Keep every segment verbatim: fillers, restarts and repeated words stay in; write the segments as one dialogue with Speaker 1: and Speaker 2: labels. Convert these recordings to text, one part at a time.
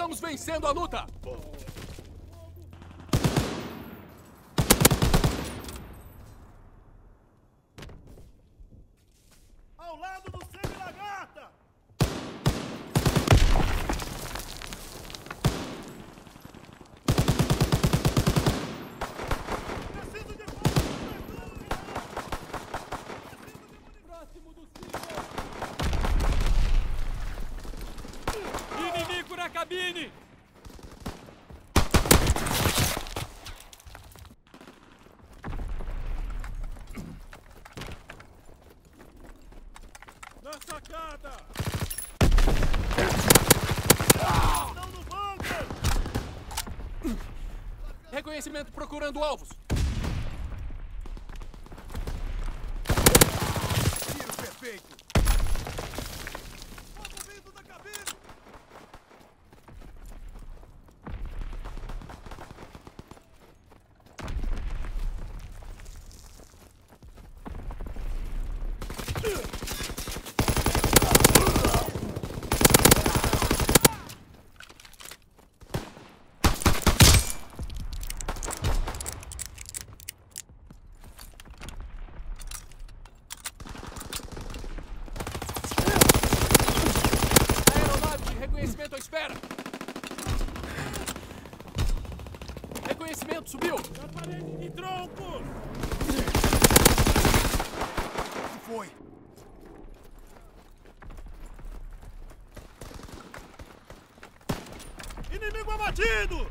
Speaker 1: Estamos vencendo a luta!
Speaker 2: Ao lado do semi-lagarta! Preciso de próximo do cimo! Inimigo na cabine! Na sacada! Estão no bunker!
Speaker 1: Reconhecimento procurando alvos!
Speaker 2: Tiro perfeito! Fogo vindo da cabine!
Speaker 1: Aeronave de reconhecimento à espera! Reconhecimento subiu!
Speaker 2: Na parede de troncos! O que foi? Inimigo abatido!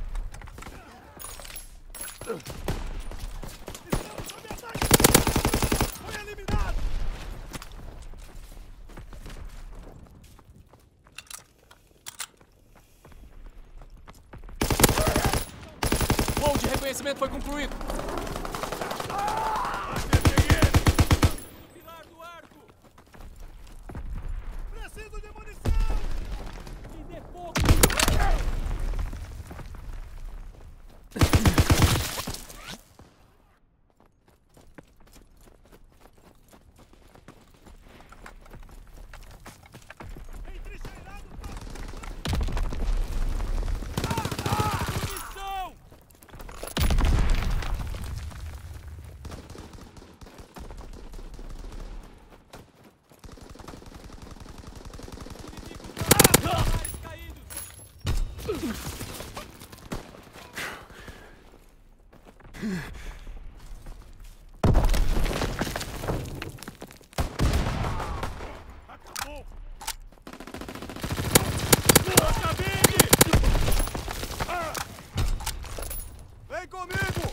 Speaker 2: Estamos sob ataque! Foi eliminado!
Speaker 1: Voo de reconhecimento foi concluído!
Speaker 2: Acertei ele! Pilar do arco! Preciso de munição! Me dê pouco! Entrincheirado! Munição! Acabou! Na cabine! Vem comigo!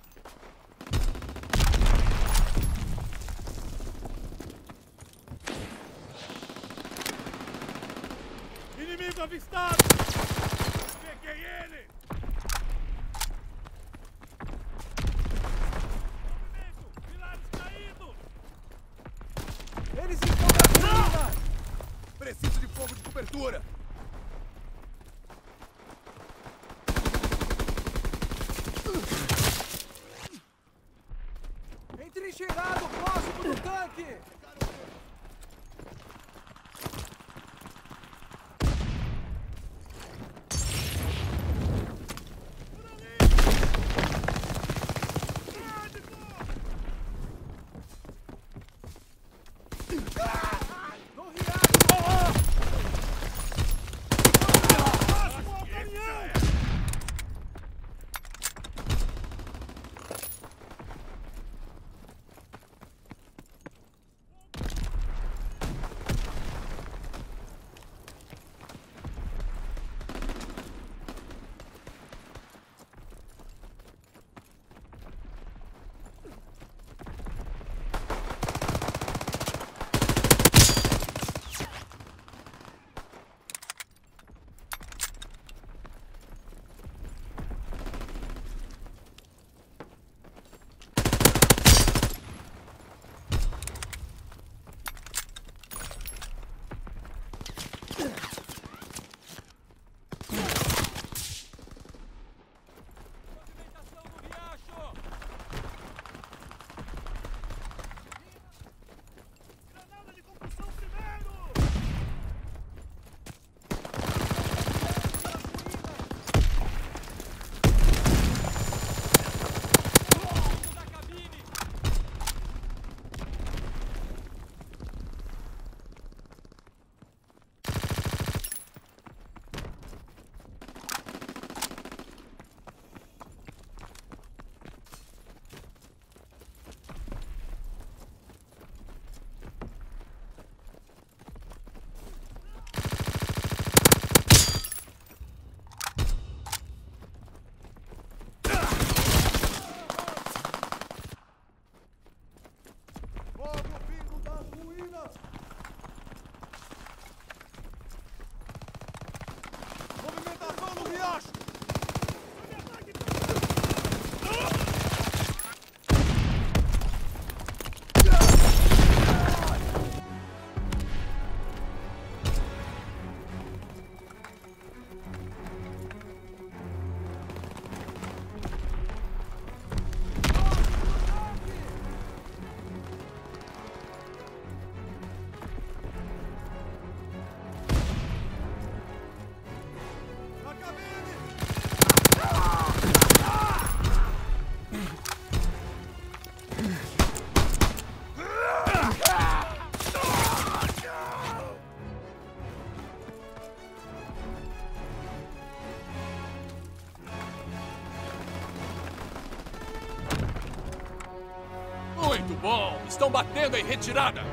Speaker 2: Inimigo avistado! Peguei ele! Movimento! Pilares caídos! Eles estão na colina! Preciso de fogo de cobertura! Entrincheirado próximo do tanque!
Speaker 1: bom. Estão batendo em retirada.